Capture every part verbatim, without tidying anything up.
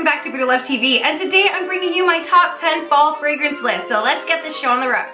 welcome back to Buddha Love T V, and today I'm bringing you my top ten fall fragrance list, so let's get this show on the road.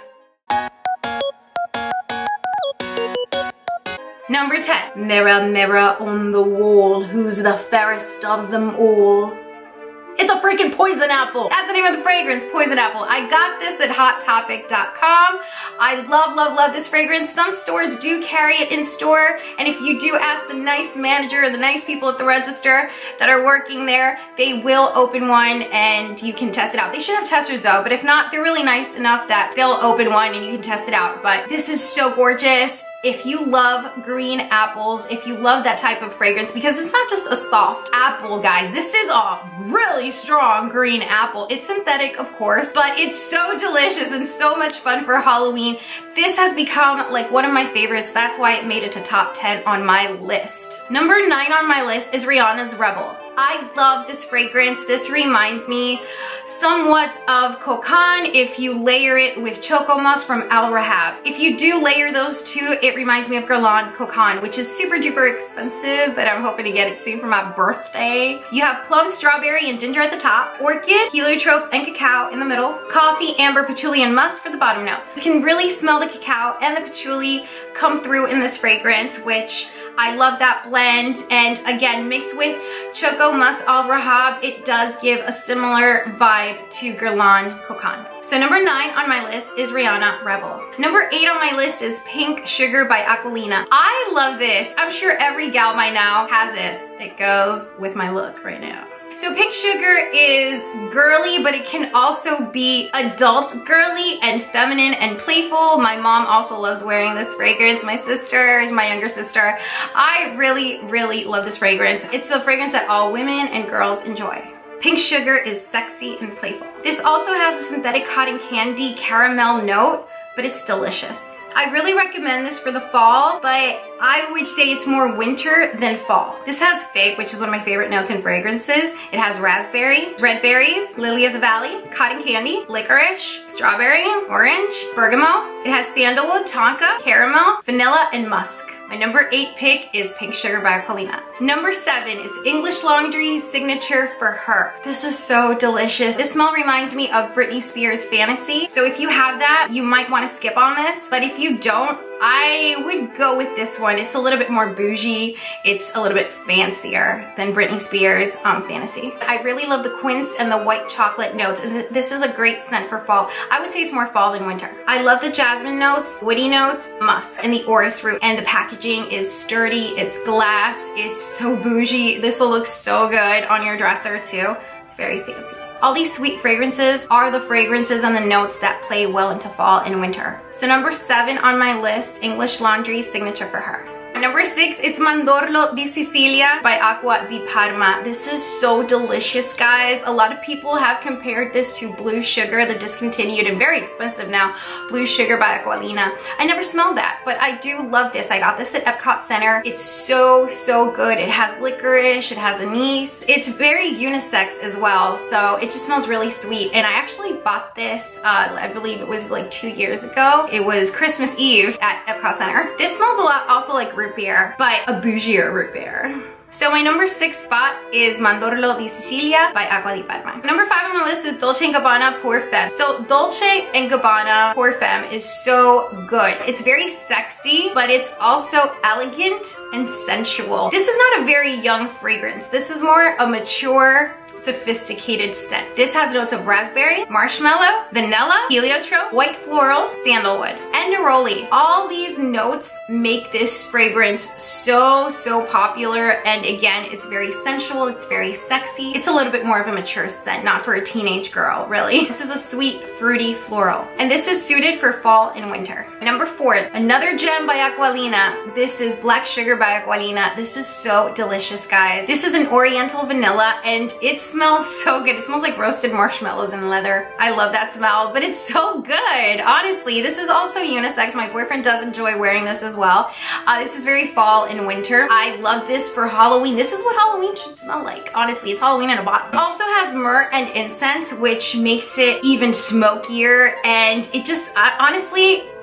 Number ten. Mirror, mirror on the wall, who's the fairest of them all? It's a freaking poison apple. That's the name of the fragrance, poison apple. I got this at hot topic dot com. I love, love, love this fragrance. Some stores do carry it in store, and if you do ask the nice manager or the nice people at the register that are working there, they will open one and you can test it out. They should have testers though, but if not, they're really nice enough that they'll open one and you can test it out. But this is so gorgeous. If you love green apples, if you love that type of fragrance, because it's not just a soft apple, guys. This is a really strong green apple. It's synthetic, of course, but it's so delicious and so much fun for Halloween. This has become like one of my favorites. That's why it made it to top ten on my list. Number nine on my list is Rihanna's Rebel. I love this fragrance. This reminds me somewhat of Cocan if you layer it with Choco Mousse from Al Rahab. If you do layer those two, it reminds me of Guerlain Cocan, which is super duper expensive, but I'm hoping to get it soon for my birthday. You have plum, strawberry, and ginger at the top, orchid, heliotrope, and cacao in the middle, coffee, amber, patchouli, and musk for the bottom notes. You can really smell the cacao and the patchouli come through in this fragrance, which I love that blend. And again, mixed with Choco Mousse Al Rahab, it does give a similar vibe to Guerlain Cocan. So number nine on my list is Rihanna Rebel. Number eight on my list is Pink Sugar by Aquilina. I love this. I'm sure every gal by now has this. It goes with my look right now. So Pink Sugar is girly, but it can also be adult girly and feminine and playful. My mom also loves wearing this fragrance. My sister, my younger sister. I really, really love this fragrance. It's a fragrance that all women and girls enjoy. Pink Sugar is sexy and playful. This also has a synthetic cotton candy caramel note, but it's delicious. I really recommend this for the fall, but I would say it's more winter than fall. This has fig, which is one of my favorite notes in fragrances. It has raspberry, red berries, lily of the valley, cotton candy, licorice, strawberry, orange, bergamot. It has sandalwood, tonka, caramel, vanilla, and musk. My number eight pick is Pink Sugar by Aquilina. Number seven, it's English Laundry Signature for Her. This is so delicious. This smell reminds me of Britney Spears' Fantasy. So if you have that, you might want to skip on this. But if you don't, I would go with this one. It's a little bit more bougie. It's a little bit fancier than Britney Spears' um, Fantasy. I really love the quince and the white chocolate notes. This is a great scent for fall. I would say it's more fall than winter. I love the jasmine notes, woody notes, musk, and the orris root. And the packaging is sturdy, it's glass, it's so bougie. This will look so good on your dresser too. It's very fancy. All these sweet fragrances are the fragrances and the notes that play well into fall and winter. So number seven on my list, English Laundry Signature for Her. Number six, it's Mandorlo di Sicilia by Acqua di Parma. This is so delicious, guys. A lot of people have compared this to Blue Sugar, the discontinued and very expensive now, Blue Sugar by Aquilina. I never smelled that, but I do love this. I got this at Epcot Center. It's so, so good. It has licorice, it has anise. It's very unisex as well, so it just smells really sweet. And I actually bought this, uh, I believe it was like two years ago. It was Christmas Eve at Epcot Center. This smells a lot also like root beer, but a bougier root beer. So my number six spot is Mandorlo di Sicilia by Acqua di Parma. Number five on the list is Dolce and Gabbana Pour Femme. So Dolce and Gabbana Pour Femme is so good. It's very sexy, but it's also elegant and sensual. This is not a very young fragrance. This is more a mature, sophisticated scent. This has notes of raspberry, marshmallow, vanilla, heliotrope, white florals, sandalwood, and neroli. All these notes make this fragrance so, so popular. And again, it's very sensual, it's very sexy. It's a little bit more of a mature scent, not for a teenage girl, really. This is a sweet, fruity floral. And this is suited for fall and winter. Number four, another gem by Aquilina. This is Black Sugar by Aquilina. This is so delicious, guys. This is an oriental vanilla, and it's smells so good. It smells like roasted marshmallows and leather. I love that smell, but it's so good. Honestly, this is also unisex. My boyfriend does enjoy wearing this as well. Uh, this is very fall and winter. I love this for Halloween. This is what Halloween should smell like. Honestly, it's Halloween in a bottle. It also has myrrh and incense, which makes it even smokier, and it just, uh, honestly,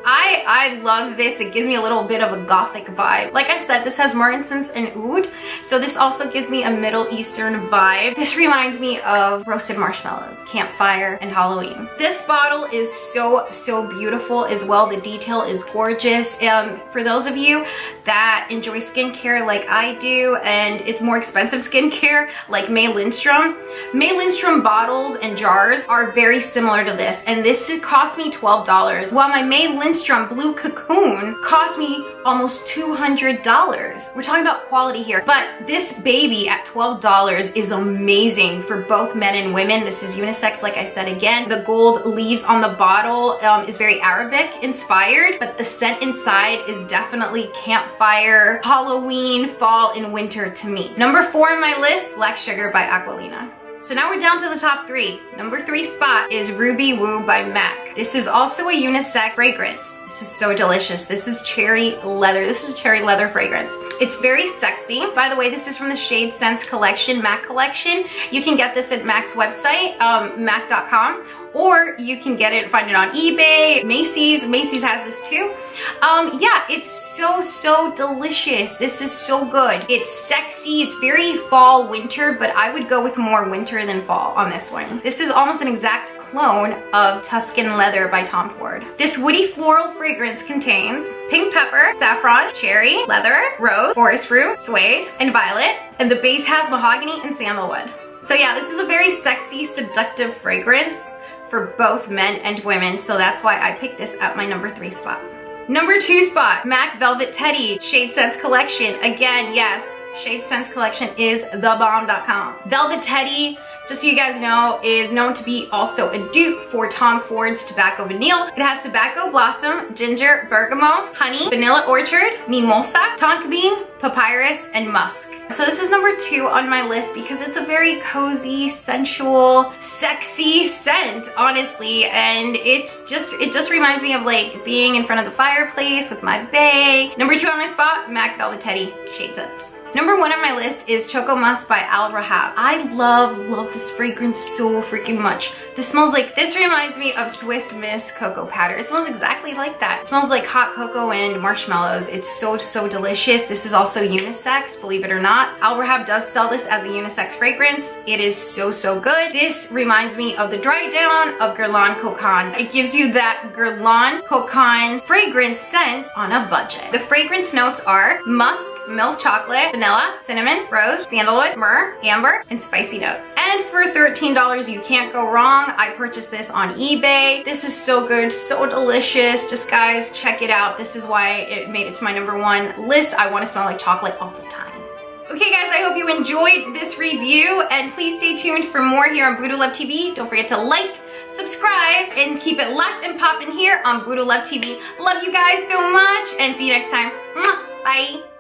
I, I love this. It gives me a little bit of a gothic vibe. Like I said, this has myrrh, incense, and oud. So this also gives me a Middle Eastern vibe. This reminds me of roasted marshmallows, campfire, and Halloween. This bottle is so, so beautiful as well. The detail is gorgeous. Um, for those of you that enjoy skincare like I do, and it's more expensive skincare like May Lindstrom, May Lindstrom bottles and jars are very similar to this, and this cost me twelve dollars, while my May Lindstrom Blue Cocoon cost me almost two hundred dollars. We're talking about quality here, but this baby at twelve dollars is amazing for both men and women. This is unisex, like I said again. The gold leaves on the bottle um, is very Arabic inspired, but the scent inside is definitely campfire, Halloween, fall, and winter to me. Number four on my list, Black Sugar by Aquilina. So now we're down to the top three. Number three spot is Ruby Woo by MAC. This is also a unisex fragrance. This is so delicious. This is cherry leather. This is a cherry leather fragrance. It's very sexy. By the way, this is from the Shade Sense collection, MAC collection. You can get this at MAC's website, um, mac dot com, or you can get it, find it on eBay, Macy's. Macy's has this too. Um, yeah, it's so, so delicious. This is so good. It's sexy. It's very fall, winter, but I would go with more winter than fall on this one. This is almost an exact clone of Tuscan Leather by Tom Ford. This woody floral fragrance contains pink pepper, saffron, cherry, leather, rose, forest fruit, suede, and violet, and the base has mahogany and sandalwood. So yeah, this is a very sexy, seductive fragrance for both men and women, so that's why I picked this at my number three spot. Number two spot, MAC Velvet Teddy Shade Sense Collection. Again, yes, Shade Sense Collection is the bomb dot com. Velvet Teddy, just so you guys know, is known to be also a dupe for Tom Ford's Tobacco Vanille. It has tobacco blossom, ginger, bergamot, honey, vanilla orchard, mimosa, tonka bean, papyrus, and musk. So this is number two on my list because it's a very cozy, sensual, sexy scent, honestly, and it's just, it just reminds me of like being in front of the fireplace with my bae. Number two on my spot, MAC Velvet Teddy Shade Sense. Number one on my list is Choco Musk by Al Rahab. I love, love this fragrance so freaking much. This smells like, this reminds me of Swiss Miss Cocoa Powder. It smells exactly like that. It smells like hot cocoa and marshmallows. It's so, so delicious. This is also unisex, believe it or not. Al Rahab does sell this as a unisex fragrance. It is so, so good. This reminds me of the dry down of Guerlain Cocan. It gives you that Guerlain Cocan fragrance scent on a budget. The fragrance notes are musk, milk chocolate, vanilla, cinnamon, rose, sandalwood, myrrh, amber, and spicy notes. And for thirteen dollars, you can't go wrong. I purchased this on eBay. This is so good, so delicious. Just guys, check it out. This is why it made it to my number one list. I want to smell like chocolate all the time. Okay guys, I hope you enjoyed this review, and please stay tuned for more here on Buddha Love T V. Don't forget to like, subscribe, and keep it locked and poppin' here on Buddha Love T V. Love you guys so much, and see you next time. Bye.